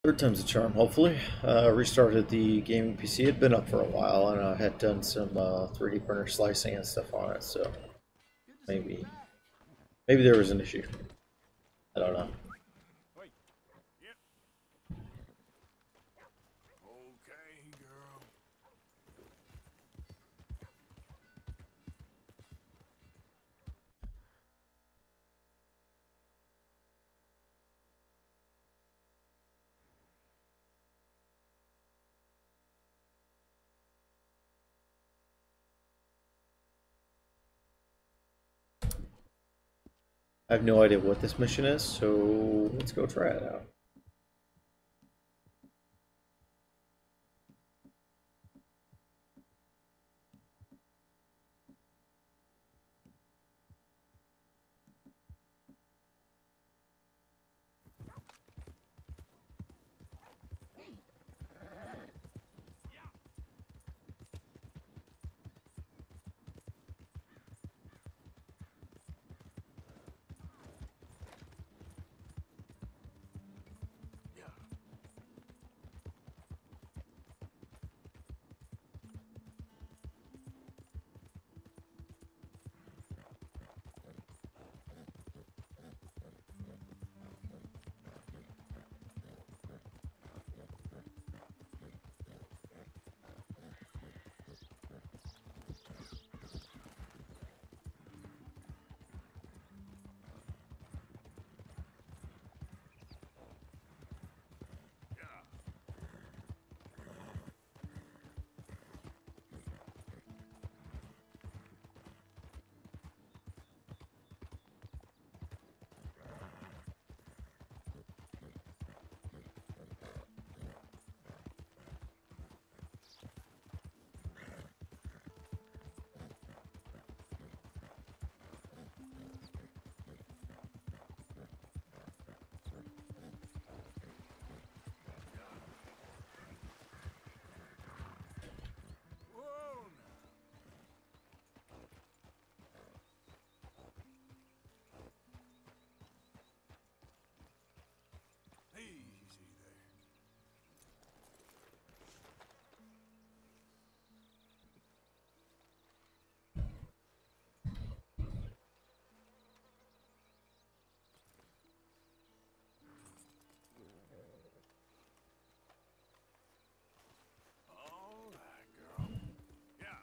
Third time's a charm, hopefully. Restarted the gaming PC. It had been up for a while, and I had done some 3D printer slicing and stuff on it, so maybe there was an issue. I don't know. Wait. Yep. Okay, girl. I have no idea what this mission is, so let's go try it out. Whoa, now. Easy there. All right, girl. Yeah.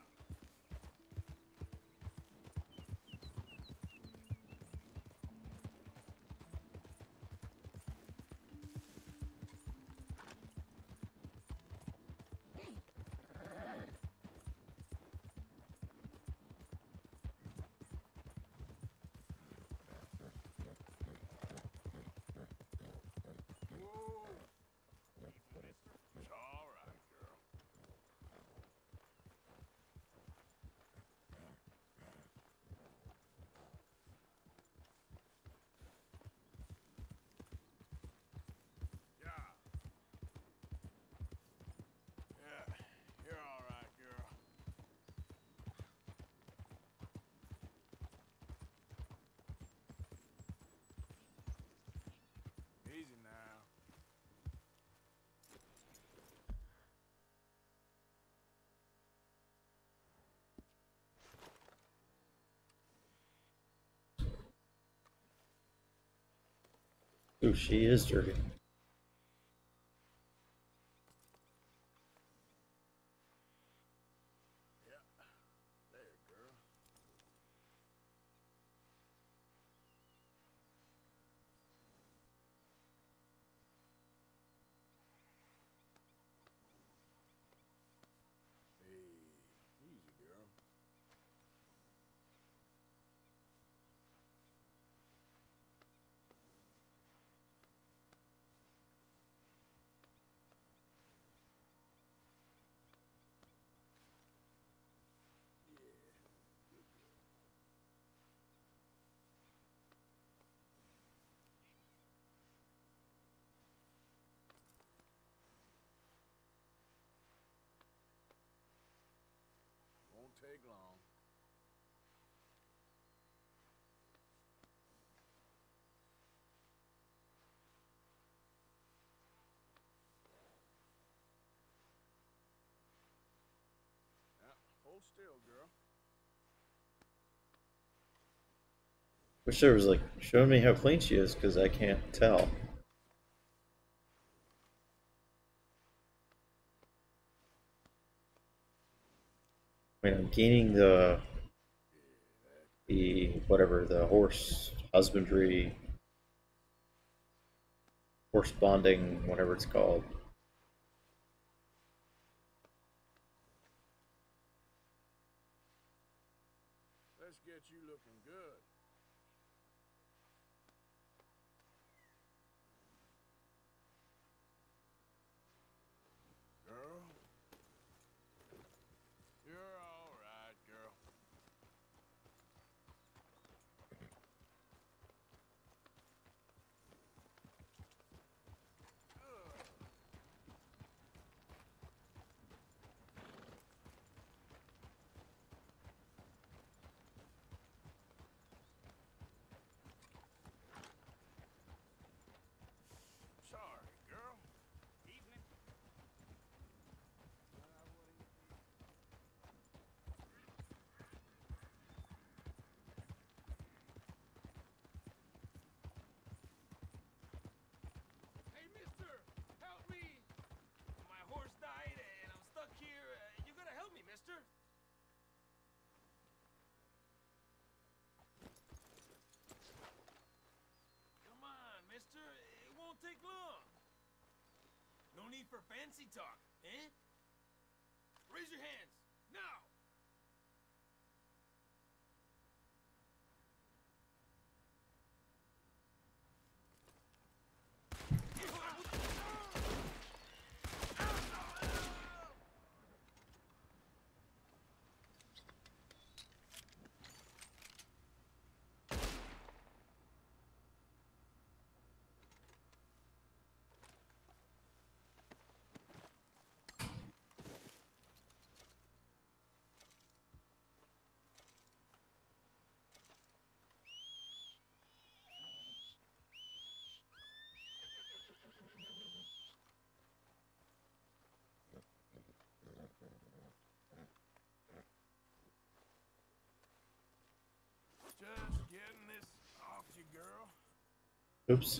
Whoa. It's all right, girl. Yeah. Yeah. You're all right, girl. Easy now. Ooh, she is dirty. Yeah. There, girl. Hey, easy, girl. Won't take long. Hold still, girl. Wish there was like showing me how clean she is because I can't tell. I mean, I'm gaining the whatever the horse husbandry, horse bonding, whatever it's called. Let's get you looking good. Girl. You're all right, girl. Sorry, girl. Evening. Hey, mister! Help me! My horse died and I'm stuck here. You gotta help me, mister! Come on, mister. It won't take long. No need for fancy talk, eh? Raise your hands, now! Just getting this off you, girl. Oops.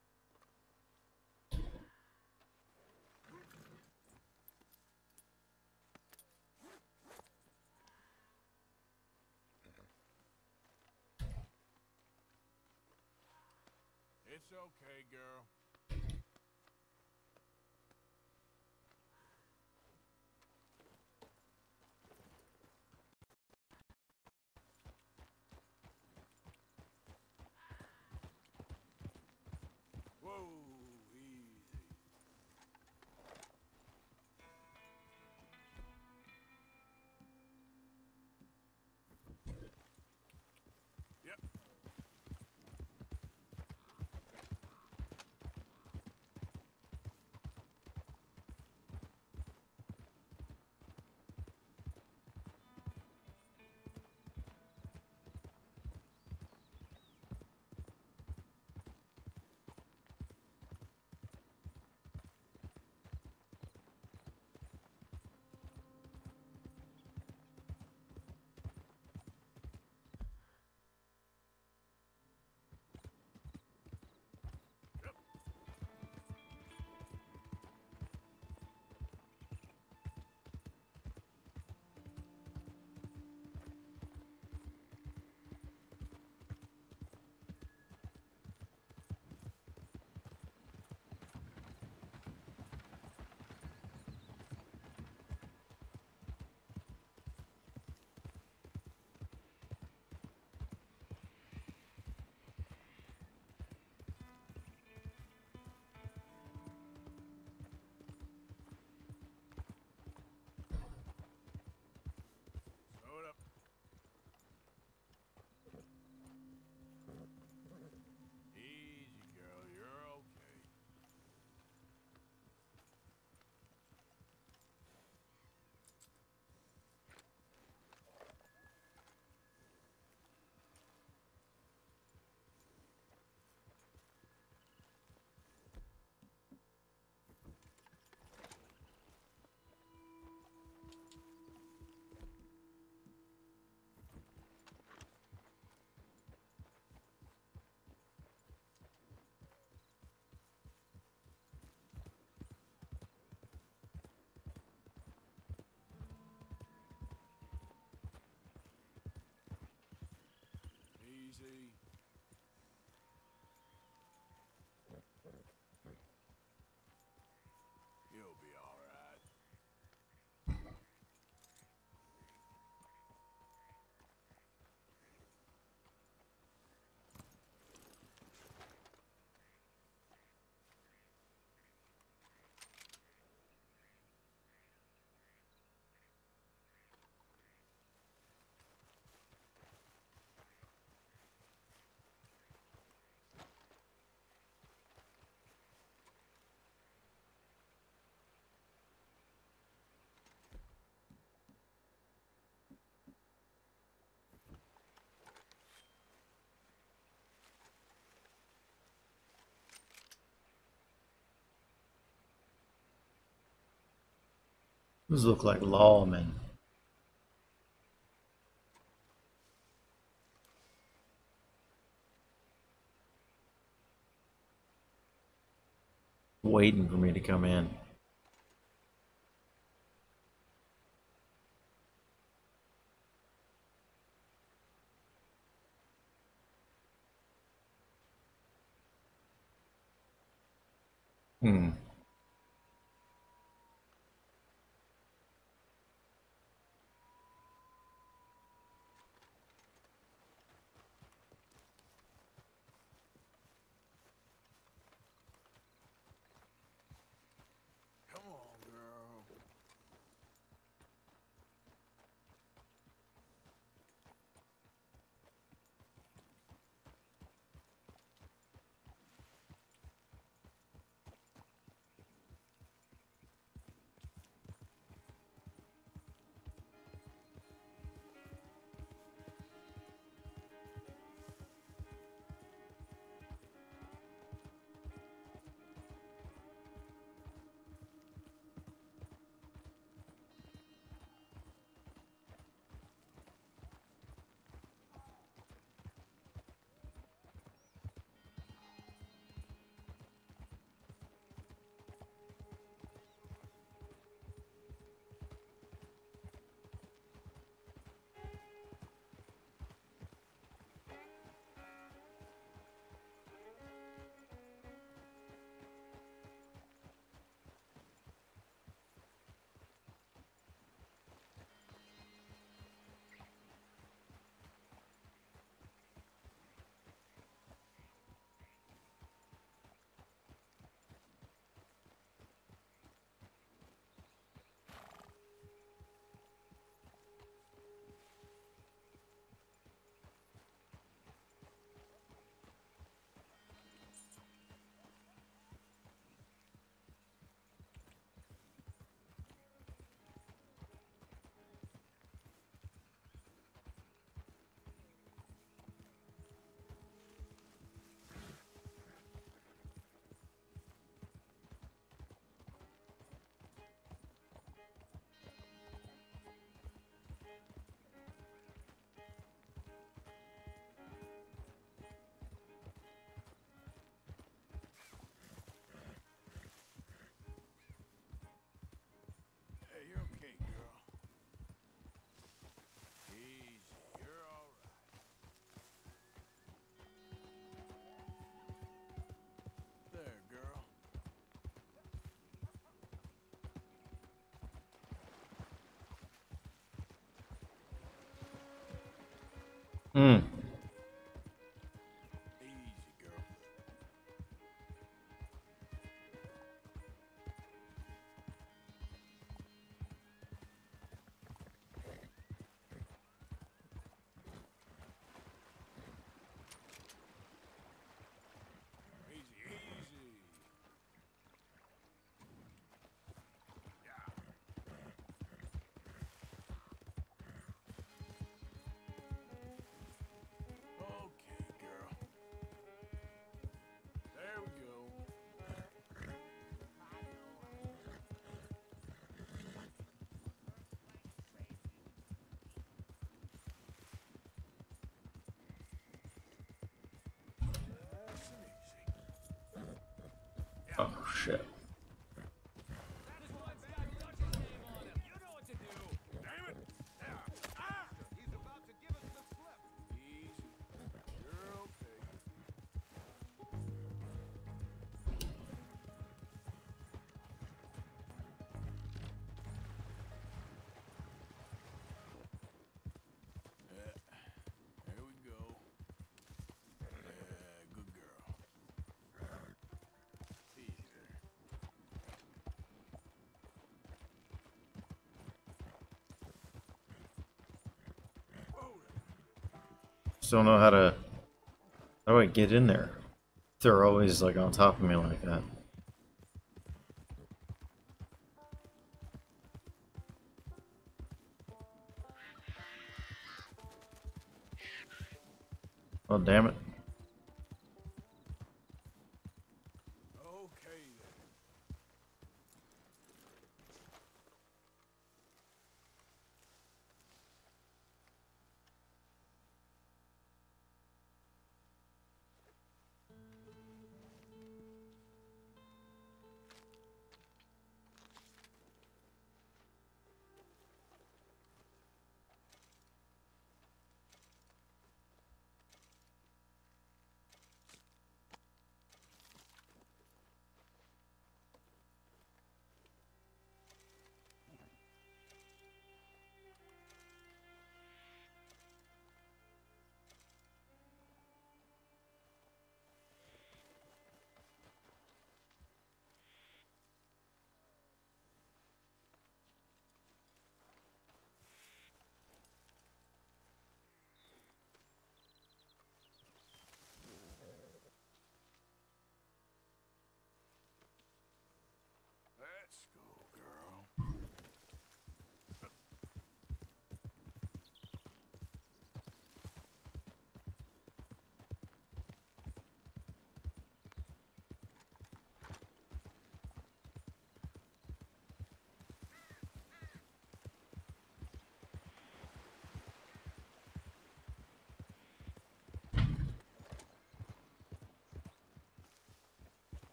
It's okay, girl. Whoa, easy. Yep. Easy. You'll be all right. Those look like lawmen. Waiting for me to come in. Hmm. Come on, girl. Hey, you're okay, girl. Easy. You're all right. There, girl. Hmm. Easy, girl. Easy, easy. Yeah. Okay, girl. There we go. Nice and easy. Oh shit. Damn it! Yeah. Ah! He's about to give us the slip. Easy. You're Just don't know how to. How do I get in there? They're always like on top of me like that. Oh, damn it. Okay then.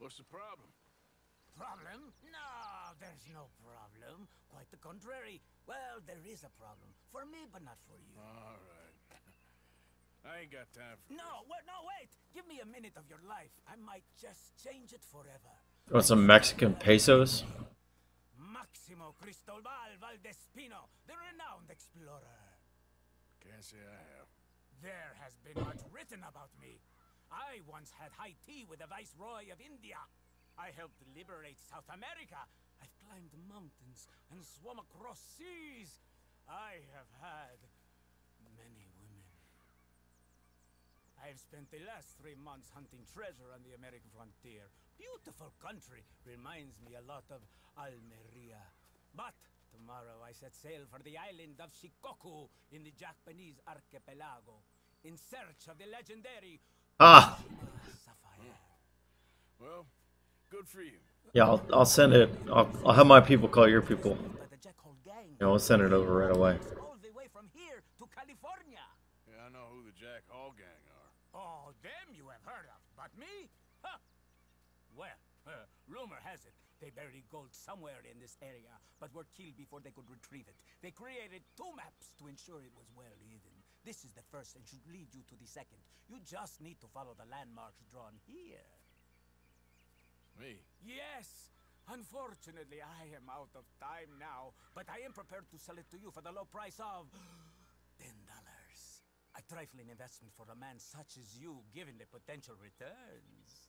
What's the problem? Problem? No, there's no problem. Quite the contrary. Well, there is a problem. For me, but not for you. All right. I ain't got time for No, wait! Give me a minute of your life. I might just change it forever. Want some Mexican pesos? Maximo Cristobal Valdespino, the renowned explorer. Can't say I have. There has been much written about me. I once had high tea with the Viceroy of India. I helped liberate South America. I've climbed mountains and swum across seas. I have had many women. I've spent the last 3 months hunting treasure on the American frontier. Beautiful country. Reminds me a lot of Almeria. But tomorrow I set sail for the island of Shikoku in the Japanese archipelago in search of the legendary Ah, Sapphire. Well, good for you. yeah, I'll send it. I'll have my people call your people. By the Jack Hole gang. Yeah, I'll send it over right away. All the way from here to California. Yeah, I know who the Jack Hall gang are. Oh, them you have heard of, but me? Huh. Well, rumor has it they buried gold somewhere in this area, but were killed before they could retrieve it. They created 2 maps to ensure it was well hidden. This is the first and should lead you to the second. You just need to follow the landmarks drawn here. Me? Yes! Unfortunately, I am out of time now, but I am prepared to sell it to you for the low price of $10. A trifling investment for a man such as you, given the potential returns.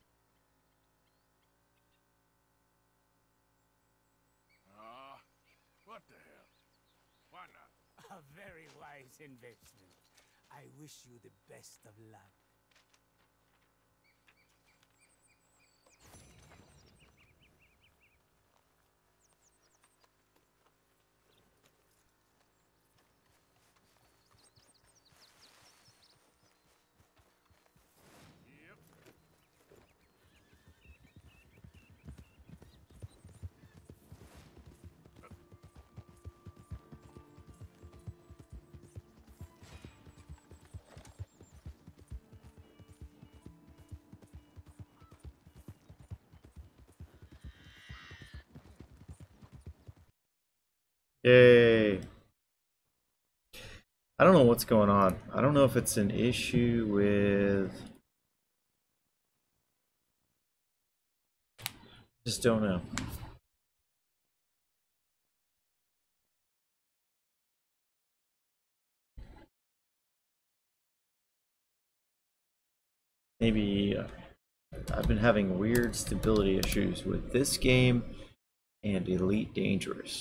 What the hell? Why not? A very wise investment. I wish you the best of luck. Yep. Yay. I don't know what's going on. I don't know if it's an issue with... Just don't know. Maybe I've been having weird stability issues with this game and Elite Dangerous.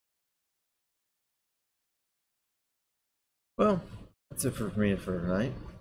Well, that's it for me for tonight.